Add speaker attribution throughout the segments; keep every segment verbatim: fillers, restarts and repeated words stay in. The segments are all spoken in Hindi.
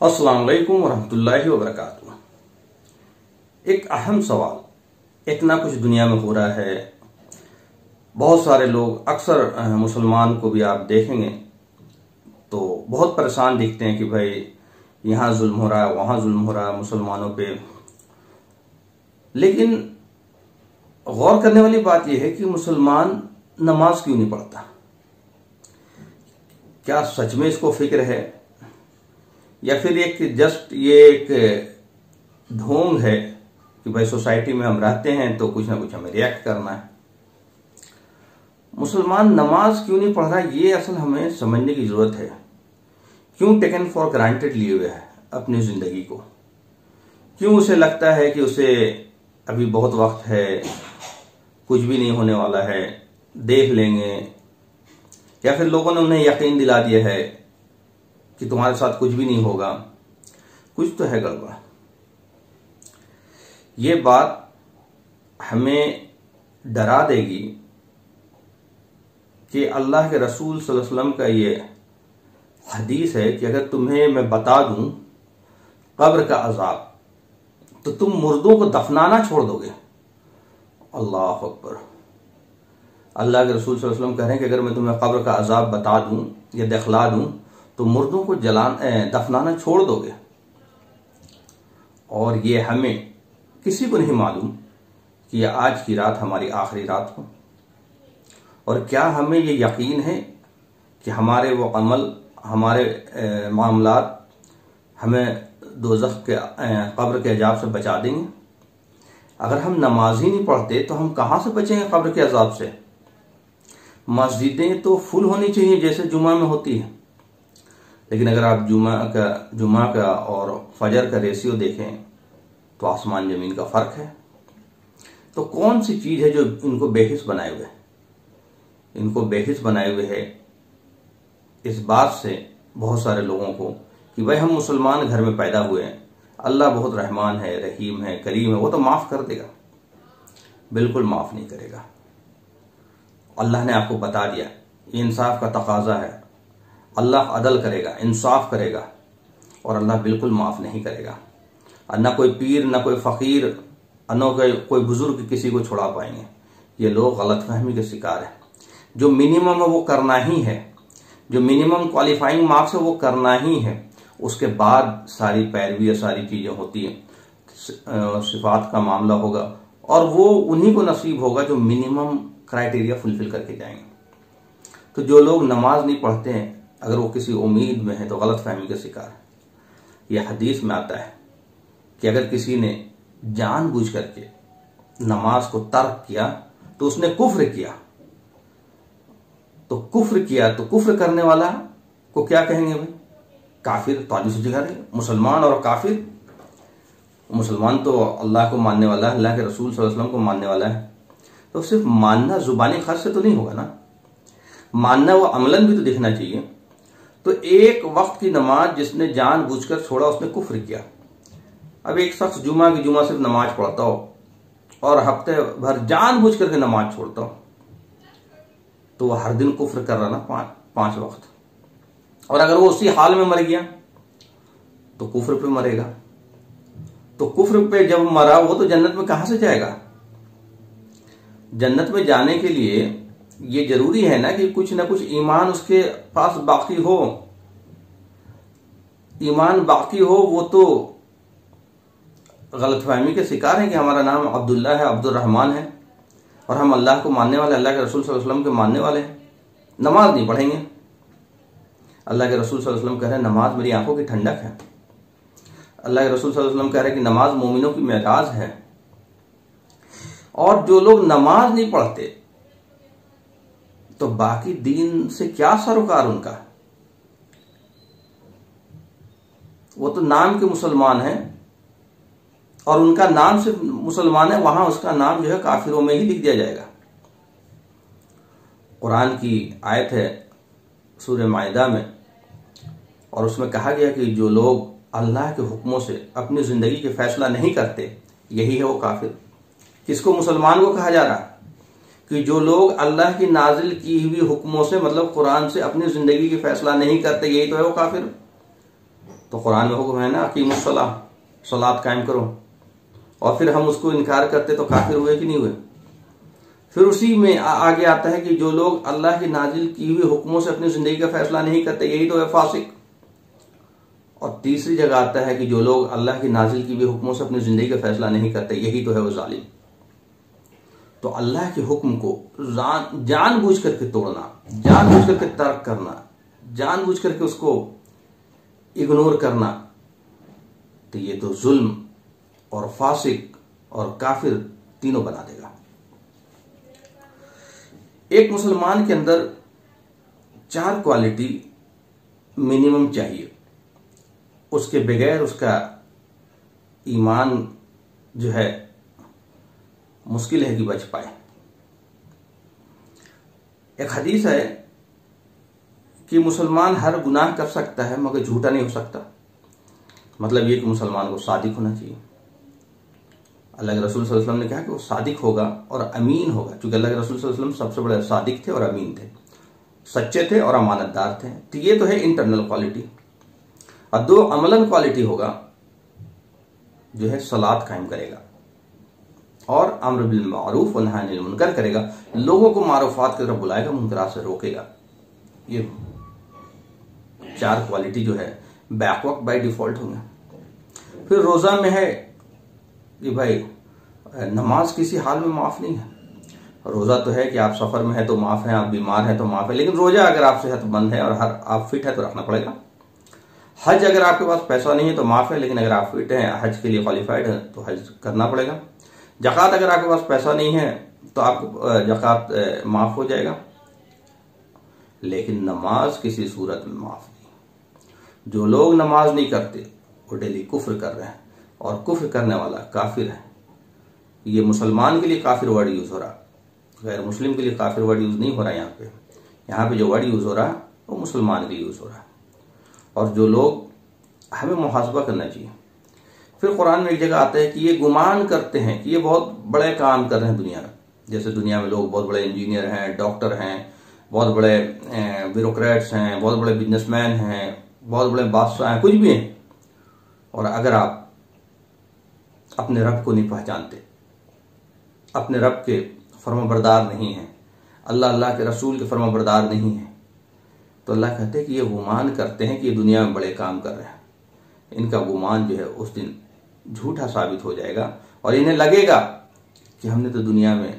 Speaker 1: अस्सलाम वालेकुम वरहमतुल्लाहि वबरकातुहू। एक अहम सवाल, इतना कुछ दुनिया में हो रहा है, बहुत सारे लोग, अक्सर मुसलमान को भी आप देखेंगे तो बहुत परेशान दिखते हैं कि भाई यहाँ जुल्म हो रहा है, वहाँ जुल्म हो रहा है मुसलमानों पे। लेकिन गौर करने वाली बात यह है कि मुसलमान नमाज क्यों नहीं पढ़ता? क्या सच में इसको फिक्र है, या फिर एक जस्ट ये एक ढोंग है कि भाई सोसाइटी में हम रहते हैं तो कुछ ना कुछ हमें रिएक्ट करना है? मुसलमान नमाज क्यों नहीं पढ़ रहा, ये असल हमें समझने की जरूरत है। क्यों टेकन फॉर ग्रांटेड लिए हुए है अपनी जिंदगी को? क्यों उसे लगता है कि उसे अभी बहुत वक्त है, कुछ भी नहीं होने वाला है, देख लेंगे? या फिर लोगों ने उन्हें यकीन दिला दिया है कि तुम्हारे साथ कुछ भी नहीं होगा? कुछ तो है गड़बड़। ये बात हमें डरा देगी कि अल्लाह के रसूल सल्लल्लाहु अलैहि वसल्लम का ये हदीस है कि अगर तुम्हें मैं बता दूं कब्र का अजाब तो तुम मुर्दों को दफनाना छोड़ दोगे। अल्लाह अकबर। अल्लाह के रसूल सल्लल्लाहु अलैहि वसल्लम कह रहे हैं कि अगर मैं तुम्हें कब्र का अजाब बता दूं या दिखला दूं तो मुर्दों को जलान दफनाना छोड़ दोगे। और ये हमें किसी को नहीं मालूम कि यह आज की रात हमारी आखिरी रात हो, और क्या हमें ये यकीन है कि हमारे वो अमल, हमारे मामलात हमें दोज़ख के कब्र के अजाब से बचा देंगे? अगर हम नमाज ही नहीं पढ़ते तो हम कहाँ से बचेंगे कब्र के अजाब से? मस्जिदें तो फुल होनी चाहिए जैसे जुमा में होती है, लेकिन अगर आप जुमा का जुमा का और फजर का रेशियो देखें तो आसमान जमीन का फर्क है। तो कौन सी चीज है जो इनको बेहिस बनाए हुए है? इनको बेहिस बनाए हुए है इस बात से बहुत सारे लोगों को कि भाई हम मुसलमान घर में पैदा हुए हैं, अल्लाह बहुत रहमान है, रहीम है, करीम है, वो तो माफ कर देगा। बिल्कुल माफ नहीं करेगा। अल्लाह ने आपको बता दिया, ये इंसाफ का तकाजा है, अल्लाह अदल करेगा, इंसाफ करेगा, और अल्लाह बिल्कुल माफ नहीं करेगा। ना कोई पीर, ना कोई फकीर, न कोई कोई बुजुर्ग किसी को छुड़ा पाएंगे। ये लोग गलतफहमी के शिकार हैं। जो मिनिमम है वो करना ही है, जो मिनिमम क्वालिफाइंग मार्क्स है वो करना ही है, उसके बाद सारी पैरवी या सारी चीजें होती हैं। सिफात का मामला होगा और वो उन्हीं को नसीब होगा जो मिनिमम क्राइटेरिया फुलफिल करके जाएंगे। तो जो लोग नमाज नहीं पढ़ते हैं, अगर वो किसी उम्मीद में है तो गलत फहमी का शिकार है। यह हदीस में आता है कि अगर किसी ने जानबूझ करके नमाज को तर्क किया तो उसने कुफ्र किया। तो कुफ्र किया तो कुफ्र करने वाला को क्या कहेंगे भाई? काफिर। तो आदमी सोचेगा मुसलमान और काफिर। मुसलमान तो अल्लाह को मानने वाला है, अल्लाह के रसूल सल्लल्लाहु अलैहि वसल्लम को मानने वाला है। तो सिर्फ मानना जुबानी खर्च से तो नहीं होगा ना, मानना वो अमलन भी तो दिखना चाहिए। तो एक वक्त की नमाज जिसने जानबूझकर छोड़ा उसने कुफ्र किया। अब एक शख्स जुमा की जुमा सिर्फ नमाज पढ़ता हो और हफ्ते भर जानबूझ करके नमाज छोड़ता हो, तो वह हर दिन कुफ्र कर रहा ना, पांच पांच वक्त। और अगर वो उसी हाल में मर गया तो कुफ्र पे मरेगा। तो कुफ्र पे जब मरा वो तो जन्नत में कहां से जाएगा? जन्नत में जाने के लिए ये जरूरी है ना कि कुछ ना कुछ ईमान उसके पास बाकी हो। ईमान बाकी हो, वो तो गलतफहमी के शिकार है कि हमारा नाम अब्दुल्ला है, अब्दुल रहमान है, और हम अल्लाह को मानने वाले, अल्लाह के रसूल सल्लल्लाहु अलैहि वसल्लम के मानने वाले हैं, नमाज नहीं पढ़ेंगे। अल्लाह के रसूल सल्लल्लाहु अलैहि वसल्लम कह रहे हैं नमाज मेरी आंखों की ठंडक है। अल्लाह के रसूल सल्लल्लाहु अलैहि वसल्लम कह रहे हैं कि नमाज मोमिनों की मेराज है। और जो लोग नमाज नहीं पढ़ते तो बाकी दीन से क्या सरोकार उनका? वो तो नाम के मुसलमान हैं, और उनका नाम सिर्फ मुसलमान है, वहां उसका नाम जो है काफिरों में ही लिख दिया जाएगा। कुरान की आयत है सूरह माइदा में, और उसमें कहा गया कि जो लोग अल्लाह के हुक्मों से अपनी जिंदगी के फैसला नहीं करते, यही है वो काफिर। किसको? मुसलमान को कहा जा रहा कि जो लोग अल्लाह की नाजिल की हुई हुक्मों से, मतलब कुरान से, अपनी जिंदगी की फैसला नहीं करते, यही तो है वो काफिर। तो कुरान में हुक्म है ना अकीमुस्सलाह, सलात कायम करो, और फिर हम उसको इनकार करते तो काफिर हुए कि नहीं हुए। फिर उसी में आ, आगे आता है कि जो लोग अल्लाह की नाजिल की हुई हुक्मों से अपनी जिंदगी का फैसला नहीं करते यही तो है फासिक। और तीसरी जगह आता है कि जो लोग अल्लाह की नाजिल की हुई हुक्मों से अपनी जिंदगी का फैसला नहीं करते यही तो है वो जालिम। तो अल्लाह के हुक्म को जान जानबूझ करके तोड़ना, जानबूझ करके तर्क करना, जानबूझ करके उसको इग्नोर करना, तो ये तो जुल्म और फासिक और काफिर तीनों बना देगा। एक मुसलमान के अंदर चार क्वालिटी मिनिमम चाहिए, उसके बगैर उसका ईमान जो है मुश्किल है कि बच पाए। एक हदीस है कि मुसलमान हर गुनाह कर सकता है मगर झूठा नहीं हो सकता। मतलब ये कि मुसलमान को सादिक होना चाहिए। अल्लाह के रसूल सल्लल्लाहु अलैहि वसल्लम ने कहा कि वो सादिक होगा और अमीन होगा, क्योंकि अल्लाह के रसूल सल्लल्लाहु अलैहि वसल्लम सबसे बड़े सादिक थे और अमीन थे, सच्चे थे और अमानतदार थे। तो ये तो है इंटरनल क्वालिटी। और दो अमलन क्वालिटी होगा, जो है सलात कायम करेगा और अम्र बिल मारूफ व नही अनिल मुनकर करेगा, लोगों को मारूफात की तरफ बुलाएगा, मुनकरात से रोकेगा। ये चार क्वालिटी जो है बैकवर्क बाय डिफॉल्ट होंगे। फिर रोजा में है कि भाई नमाज किसी हाल में माफ नहीं है। रोजा तो है कि आप सफर में है तो माफ है, आप बीमार है तो माफ है, लेकिन रोजा अगर आप सेहतमंद है और हर आप फिट है तो रखना पड़ेगा। हज अगर आपके पास पैसा नहीं है तो माफ है, लेकिन अगर आप फिट हैं, हज के लिए क्वालिफाइड है तो हज करना पड़ेगा। जक़ात अगर आपके पास पैसा नहीं है तो आपको जक़ात माफ हो जाएगा, लेकिन नमाज किसी सूरत में माफ नहीं। जो लोग नमाज नहीं करते वो डेली कुफ्र कर रहे हैं, और कुफ्र करने वाला काफिर है। ये मुसलमान के लिए काफिर वर्ड यूज हो रहा, गैर मुस्लिम के लिए काफिर वर्ड यूज नहीं हो रहा। यहाँ पे यहाँ पे जो वर्ड यूज हो रहा है वो मुसलमान के लिए यूज हो रहा है। और जो लोग, हमें मुहासबा करना चाहिए। फिर कुरान में एक जगह आता है कि ये गुमान करते हैं कि ये बहुत बड़े काम कर रहे हैं दुनिया में। जैसे दुनिया में लोग बहुत बड़े इंजीनियर हैं, डॉक्टर हैं, बहुत बड़े ब्यूरोक्रेट्स हैं, बहुत बड़े बिजनेसमैन हैं, बहुत बड़े बादशाह हैं, कुछ भी हैं, और अगर आप अपने रब को नहीं पहचानते, अपने रब के फर्माबरदार नहीं हैं, अल्लाह अल्लाह के रसूल के फर्माबरदार नहीं हैं, तो अल्लाह कहते हैं कि ये गुमान करते हैं कि ये दुनिया में बड़े काम कर रहे हैं। इनका गुमान जो है उस दिन झूठा साबित हो जाएगा, और इन्हें लगेगा कि हमने तो दुनिया में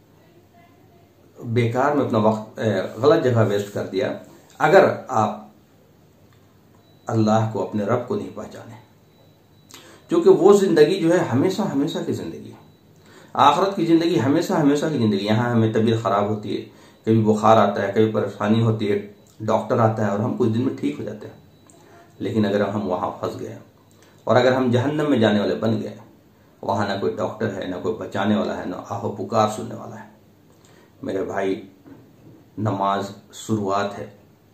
Speaker 1: बेकार में अपना वक्त गलत जगह वेस्ट कर दिया, अगर आप अल्लाह को, अपने रब को नहीं पहचाने। क्योंकि वो जिंदगी जो है हमेशा हमेशा की जिंदगी है, आखिरत की जिंदगी हमेशा हमेशा की जिंदगी। यहाँ हमें तबीयत खराब होती है, कभी बुखार आता है, कभी परेशानी होती है, डॉक्टर आता है और हम कुछ दिन में ठीक हो जाते हैं। लेकिन अगर हम वहां फंस गए और अगर हम जहन्नम में जाने वाले बन गए, वहां ना कोई डॉक्टर है, ना कोई बचाने वाला है, ना आहो पुकार सुनने वाला है। मेरे भाई, नमाज शुरुआत है,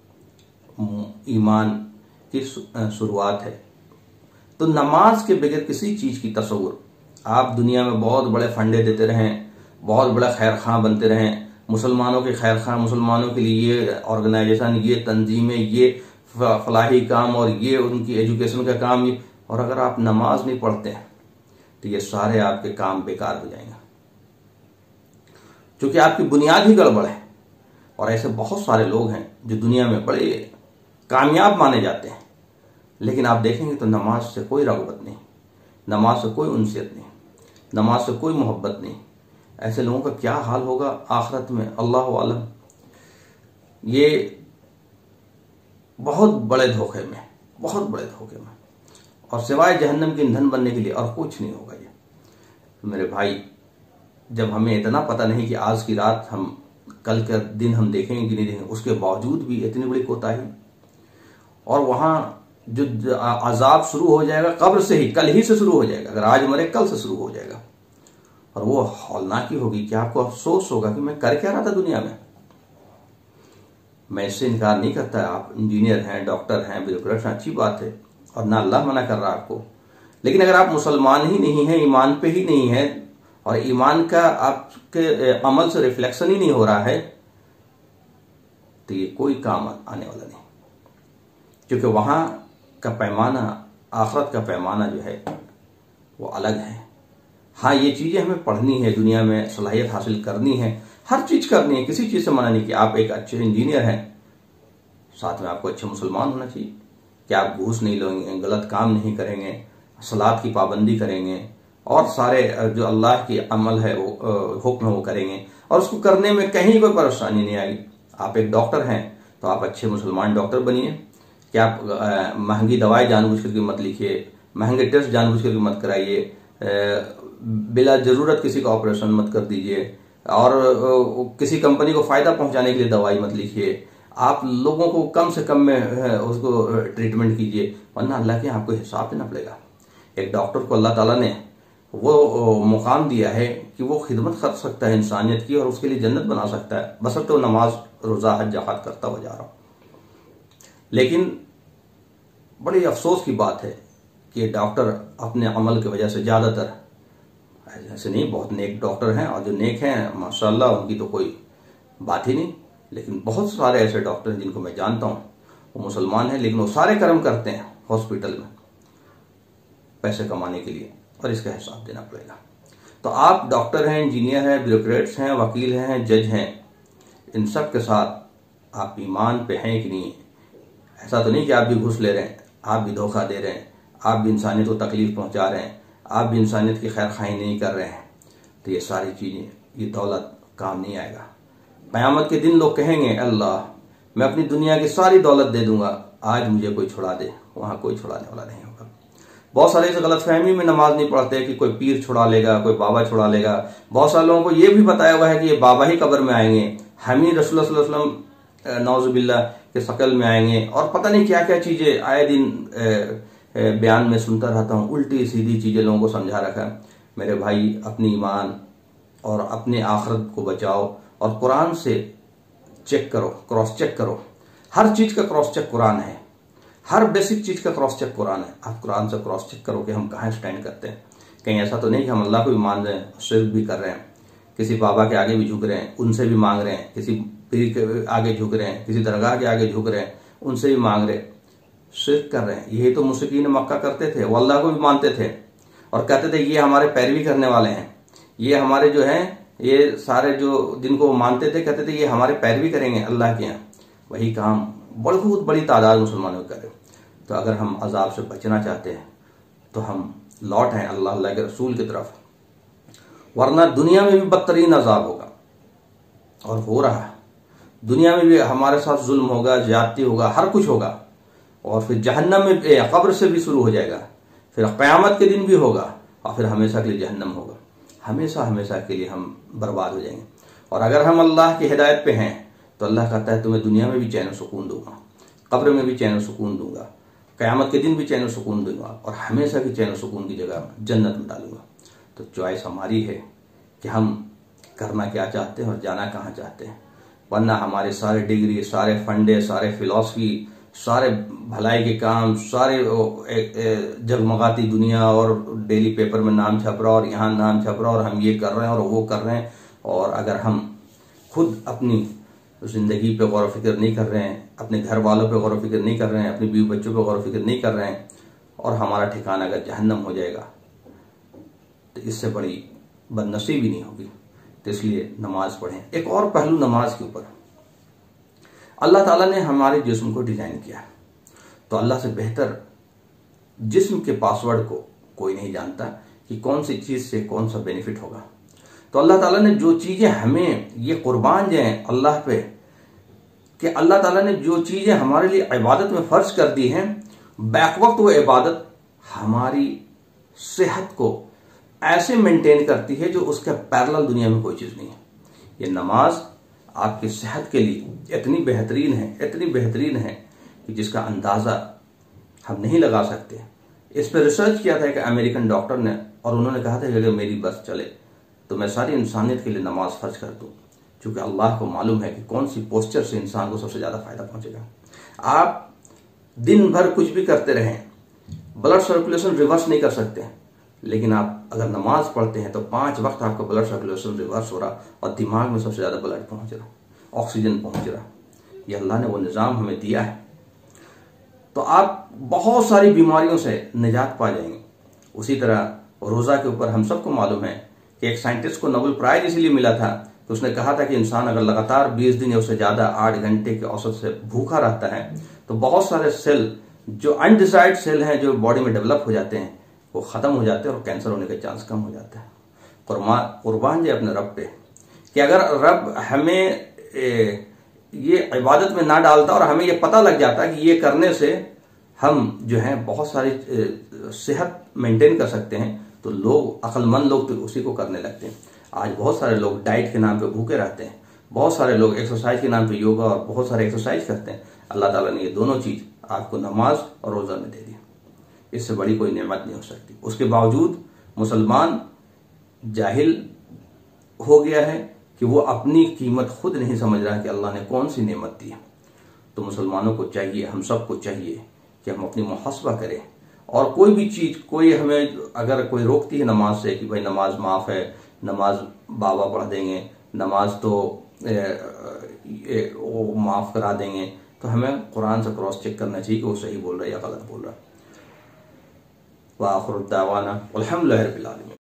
Speaker 1: ईमान की शुरुआत है। तो नमाज के बगैर किसी चीज की तस्वुर, आप दुनिया में बहुत बड़े फंडे देते रहें, बहुत बड़ा खैर खां बनते रहें, मुसलमानों के खैर खां, मुसलमानों के लिए ये ऑर्गेनाइजेशन, ये तंजीमें, ये फलाही काम और ये उनकी एजुकेशन का काम, ये, और अगर आप नमाज नहीं पढ़ते हैं तो ये सारे आपके काम बेकार हो जाएंगे, क्योंकि आपकी बुनियाद ही गड़बड़ है। और ऐसे बहुत सारे लोग हैं जो दुनिया में बड़े कामयाब माने जाते हैं, लेकिन आप देखेंगे तो नमाज से कोई रग़बत नहीं, नमाज से कोई उनसियत नहीं, नमाज से कोई मोहब्बत नहीं। ऐसे लोगों का क्या हाल होगा आखिरत में, अल्लाह आलम। ये बहुत बड़े धोखे में, बहुत बड़े धोखे में, और सिवाय जहन्नम के ईंधन बनने के लिए और कुछ नहीं होगा ये। मेरे भाई, जब हमें इतना पता नहीं कि आज की रात हम, कल का दिन हम देखेंगे कि नहीं देखेंगे, उसके बावजूद भी इतनी बड़ी कोताही, और वहां जो अजाब शुरू हो जाएगा कब्र से ही, कल ही से शुरू हो जाएगा। अगर आज मरे कल से शुरू हो जाएगा, और वो हौलनाकी होगी कि आपको अफसोस होगा कि मैं कर क्या रहा था दुनिया में। मैं इससे इनकार नहीं करता, आप इंजीनियर हैं, डॉक्टर हैं, ब्यूरोक्रेट हैं, अच्छी बात है, और ना अल्लाह मना कर रहा आपको। लेकिन अगर आप मुसलमान ही नहीं हैं, ईमान पे ही नहीं है, और ईमान का आपके अमल से रिफ्लेक्शन ही नहीं हो रहा है, तो ये कोई काम आने वाला नहीं। क्योंकि वहां का पैमाना, आखिरत का पैमाना जो है वो अलग है। हाँ, ये चीज़ें हमें पढ़नी है, दुनिया में सलाहियत हासिल करनी है, हर चीज़ करनी है, किसी चीज़ से मना नहीं कि आप एक अच्छे इंजीनियर हैं, साथ में आपको अच्छे मुसलमान होना चाहिए कि आप घूस नहीं लेंगे, गलत काम नहीं करेंगे, सलात की पाबंदी करेंगे और सारे जो अल्लाह की अमल है वो हुक्म है वो करेंगे और उसको करने में कहीं कोई परेशानी नहीं आएगी। आप एक डॉक्टर हैं तो आप अच्छे मुसलमान डॉक्टर बनिए कि आप महंगी दवाएं जानबूझ करके मत लिखिए, महंगे टेस्ट जानबूझ करके मत कराइए, बिला जरूरत किसी का ऑपरेशन मत कर दीजिए और किसी कंपनी को फायदा पहुंचाने के लिए दवाई मत लिखिए। आप लोगों को कम से कम में उसको ट्रीटमेंट कीजिए, वरना अल्लाह के आपको हिसाब देना पड़ेगा। एक डॉक्टर को अल्लाह ताला ने वो मुकाम दिया है कि वो खिदमत कर सकता है इंसानियत की और उसके लिए जन्नत बना सकता है, बशर्ते वो नमाज रोज़ा हज जकात करता हुआ जा रहा हो। लेकिन बड़ी अफसोस की बात है कि डॉक्टर अपने अमल की वजह से ज़्यादातर, ऐसे नहीं, बहुत नेक डॉक्टर हैं और जो नेक हैं माशाल्लाह उनकी तो कोई बात ही नहीं, लेकिन बहुत सारे ऐसे डॉक्टर हैं जिनको मैं जानता हूँ वो मुसलमान हैं, लेकिन वो सारे कर्म करते हैं हॉस्पिटल में पैसे कमाने के लिए और इसका हिसाब देना पड़ेगा। तो आप डॉक्टर हैं, इंजीनियर हैं, ब्यूरोक्रेट्स हैं, वकील हैं, जज हैं, इन सब के साथ आप ईमान पे हैं कि नहीं? ऐसा तो नहीं कि आप भी घूस ले रहे हैं, आप भी धोखा दे रहे हैं, आप भी इंसानियत को तकलीफ पहुंचा रहे हैं, आप भी इंसानियत की खैर खाई नहीं कर रहे हैं, तो ये सारी चीज़ें, ये दौलत काम नहीं आएगा। क़यामत के दिन लोग कहेंगे अल्लाह मैं अपनी दुनिया की सारी दौलत दे दूंगा, आज मुझे कोई छुड़ा दे, वहाँ कोई छुड़ाने वाला नहीं होगा। बहुत सारे इस गलतफहमी में नमाज नहीं पढ़ते कि कोई पीर छुड़ा लेगा, कोई बाबा छुड़ा लेगा। बहुत सारे लोगों को ये भी बताया हुआ है कि ये बाबा ही कब्र में आएंगे, हम ही रसूलुल्लाह सल्लल्लाहु अलैहि वसल्लम नौजुबिल्लाह के शक्ल में आएंगे और पता नहीं क्या क्या चीज़ें आए दिन बयान में सुनता रहता हूँ, उल्टी सीधी चीज़ें लोगों को समझा रखा है। मेरे भाई, अपनी ईमान और अपने आखिरत को बचाओ और कुरान से चेक करो, क्रॉस चेक करो। हर चीज़ का क्रॉस चेक कुरान है, हर बेसिक चीज़ का क्रॉस चेक कुरान है। आप कुरान से क्रॉस चेक करो कि हम कहाँ स्टैंड करते हैं। कहीं ऐसा तो नहीं कि हम अल्लाह को भी मान रहे हैं, शिर्क भी कर रहे हैं, किसी बाबा के आगे भी झुक रहे हैं, उनसे भी मांग रहे हैं, किसी पीर के आगे झुक रहे हैं, किसी दरगाह के आगे झुक रहे हैं, उनसे भी मांग रहे, शिर्क कर रहे हैं। यही तो मुश्रिकीन मक्का करते थे, वो अल्लाह को भी मानते थे और कहते थे ये हमारे पैरवी करने वाले हैं, ये हमारे जो हैं, ये सारे जो जिनको वो मानते थे कहते थे ये हमारे पैरवी करेंगे अल्लाह के यहाँ। वही काम बहुत बड़ी तादाद मुसलमानों को करें। तो अगर हम अजाब से बचना चाहते हैं तो हम लौट हैं अल्लाह अल्लाह के रसूल की तरफ, वरना दुनिया में भी बदतरीन अजाब होगा और हो रहा है। दुनिया में भी हमारे साथ जुल्म होगा, ज्यादती होगा, हर कुछ होगा और फिर जहन्नम में कब्र से भी शुरू हो जाएगा, फिर क़यामत के दिन भी होगा और फिर हमेशा के लिए जहन्नम होगा। हमेशा हमेशा के लिए हम बर्बाद हो जाएंगे। और अगर हम अल्लाह की हिदायत पे हैं तो अल्लाह कहता है तुम्हें दुनिया में भी चैन सुकून दूंगा, कब्र में भी चैन सुकून दूंगा, क़यामत के दिन भी चैन सुकून दूंगा और हमेशा की चैन सुकून की जगह जन्नत में डालूंगा। तो चॉइस हमारी है कि हम करना क्या चाहते हैं और जाना कहाँ चाहते हैं। वरना हमारे सारे डिग्री, सारे फंडे, सारे फिलॉसफी, सारे भलाई के काम, सारे जगमगाती दुनिया और डेली पेपर में नाम छप रहा और यहाँ नाम छप रहा और हम ये कर रहे हैं और वो कर रहे हैं, और अगर हम खुद अपनी जिंदगी पे गौर फिक्र नहीं कर रहे हैं, अपने घर वालों पे गौर फिक्र नहीं कर रहे हैं, अपने बीवी बच्चों पे गौर फिक्र नहीं कर रहे हैं और हमारा ठिकाना अगर जहन्नम हो जाएगा तो इससे बड़ी बदनसीबी नहीं होगी। तो इसलिए नमाज पढ़ें। एक और पहलू नमाज के ऊपर, अल्लाह ताला ने हमारे जिस्म को डिजाइन किया, तो अल्लाह से बेहतर जिस्म के पासवर्ड को कोई नहीं जानता कि कौन सी चीज से कौन सा बेनिफिट होगा। तो अल्लाह ताला ने जो चीजें हमें ये कुर्बान जाएं अल्लाह पे, कि अल्लाह ताला ने जो चीजें हमारे लिए इबादत में फर्ज कर दी हैं, बैक वक्त वो इबादत हमारी सेहत को ऐसे मेंटेन करती है जो उसके पैरेलल दुनिया में कोई चीज नहीं है। ये नमाज आपकी सेहत के लिए इतनी बेहतरीन है, इतनी बेहतरीन है कि जिसका अंदाजा हम नहीं लगा सकते। इस पर रिसर्च किया था एक अमेरिकन डॉक्टर ने और उन्होंने कहा था कि अगर मेरी बस चले तो मैं सारी इंसानियत के लिए नमाज फर्ज कर दूं, क्योंकि अल्लाह को मालूम है कि कौन सी पोस्चर से इंसान को सबसे ज्यादा फायदा पहुंचेगा। आप दिन भर कुछ भी करते रहें, ब्लड सर्कुलेशन रिवर्स नहीं कर सकते, लेकिन आप अगर नमाज पढ़ते हैं तो पांच वक्त आपका ब्लड सर्कुलेशन रिवर्स हो रहा और दिमाग में सबसे ज्यादा ब्लड पहुंच रहा, ऑक्सीजन पहुंच रहा। ये अल्लाह ने वो निज़ाम हमें दिया है। तो आप बहुत सारी बीमारियों से निजात पा जाएंगे। उसी तरह रोज़ा के ऊपर हम सबको मालूम है कि एक साइंटिस्ट को नोबेल प्राइज इसीलिए मिला था कि उसने कहा था कि इंसान अगर लगातार बीस दिन या उससे ज़्यादा आठ घंटे के औसत से भूखा रहता है तो बहुत सारे सेल जो अनडिजायर्ड सेल हैं जो बॉडी में डेवलप हो जाते हैं वो ख़त्म हो जाते हैं और कैंसर होने के चांस कम हो जाता है। कुर्बान जाए अपने रब पे कि अगर रब हमें ए, ये इबादत में ना डालता और हमें ये पता लग जाता कि ये करने से हम जो है बहुत सारी सेहत मेंटेन कर सकते हैं तो लोग, अक्लमंद लोग तो उसी को करने लगते हैं। आज बहुत सारे लोग डाइट के नाम पे भूखे रहते हैं, बहुत सारे लोग एक्सरसाइज के नाम पे योगा और बहुत सारे एक्सरसाइज करते हैं। अल्लाह ताला ने ये दोनों चीज आपको नमाज और रोजा में दे दी, इससे बड़ी कोई नेमत नहीं हो सकती। उसके बावजूद मुसलमान जाहिल हो गया है कि वो अपनी कीमत खुद नहीं समझ रहा है कि अल्लाह ने कौन सी नेमत दी है। तो मुसलमानों को चाहिए, हम सबको चाहिए कि हम अपनी मुहासबा करें और कोई भी चीज, कोई हमें अगर कोई रोकती है नमाज से कि भाई नमाज माफ है, नमाज बाबा पढ़ देंगे, नमाज तो ए, ए, वो माफ करा देंगे, तो हमें कुरान से क्रॉस चेक करना चाहिए कि वो सही बोल रहा है या गलत बोल रहा है। व आखिर दावाना अल्हम्दुलिल्लाहि रब्बिल आलमीन।